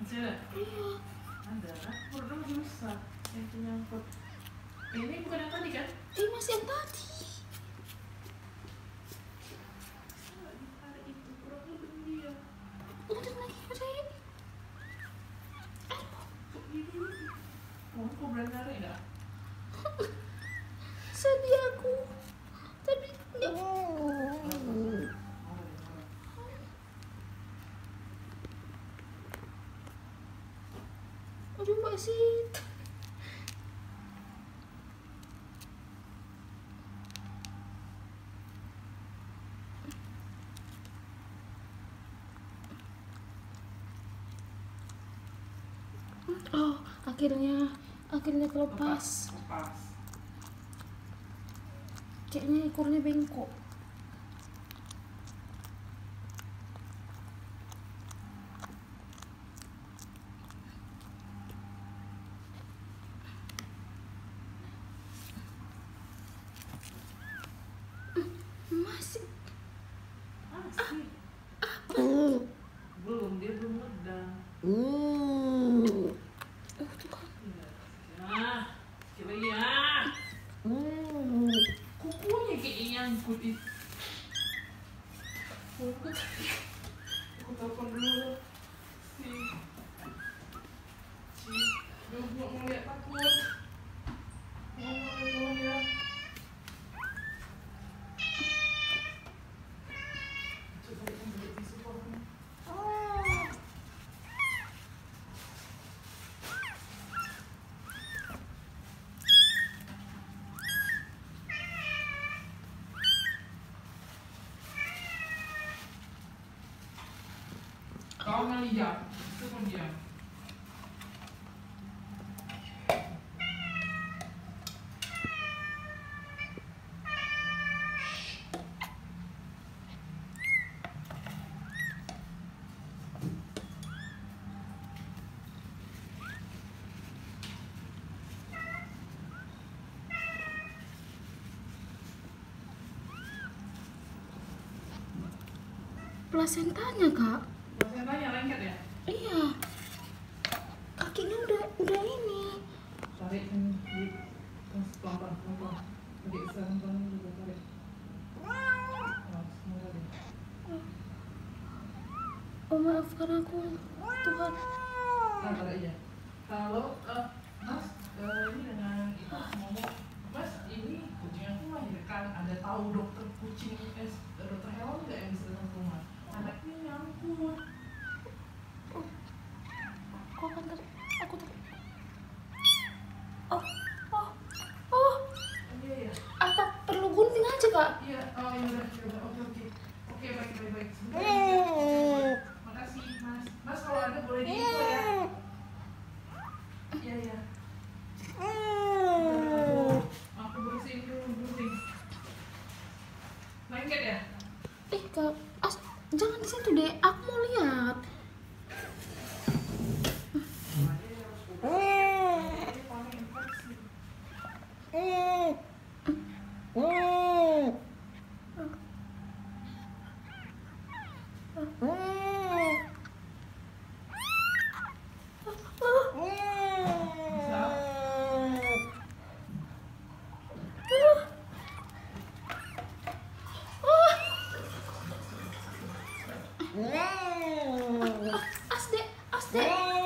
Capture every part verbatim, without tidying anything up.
Iya. Iya. Ada kan? Berdua bisa. Yang nyangkut. Ini bukan yang tadi kan? Ini masih yang tadi. Tarik itu kurang lebih dia. Udah lagi udah. Kok gini? Oh, kok berani narik dah? Sedih aku. Tapi nggak. Aduh Mbak Sit. Oh, akhirnya akhirnya kelepas. Lepas. Kayaknya ekornya bengkok. Masih Masih. apa? Belum, dia belum ngedang. Oh Tuhan. Nah, kira ya. Kukunya kayak nyangkut itu. Aku aku telepon dulu. Si si Gue mau ngeliat takut. Ngomong ngomong ya. Coba ambil tisu kopi. Kau ngeliat, itu pun diam. Plasentanya kak. Placentanya lengket ya? Iya. Kakinya udah udah ini. Tarik ini di pelan-pelan, pelan-pelan. Adik pelan-pelan juga tarik. Oh, semua tadi. Oh maafkan aku Tuhan. Nah, tarik aja. Kalau eh, Mas eh, ini dengan itu ngomong, Mas ini kucing aku melahirkan, ada tahu dokter kucing eh, dokter hewan nggak yang bisa datang ke rumah? Anaknya nyangkut. Kok akan ter... aku ter... Oh, oh, oh. Iya ya. Apa perlu gunting aja kak? Iya. Oh ya udah, ya udah. Oke oke. Oke baik baik baik. Sebentar ya. Makasih Mas. Mas kalau ada boleh diinfo ya. Iya ya. Aku bersihin dulu bersihin. Lengket ya? Eh kak, as, jangan di situ deh. Aku mau lihat. Asde, asde.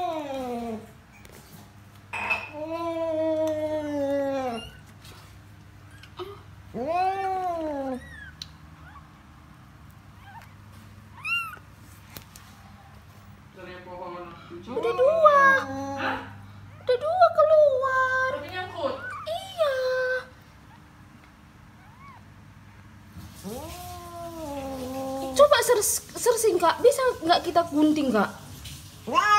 Dari pohon cuci. Udah dua. Hah? Udah dua keluar. Tapi nyangkut. Iya. Coba ser sersing kak, bisa nggak kita gunting kak?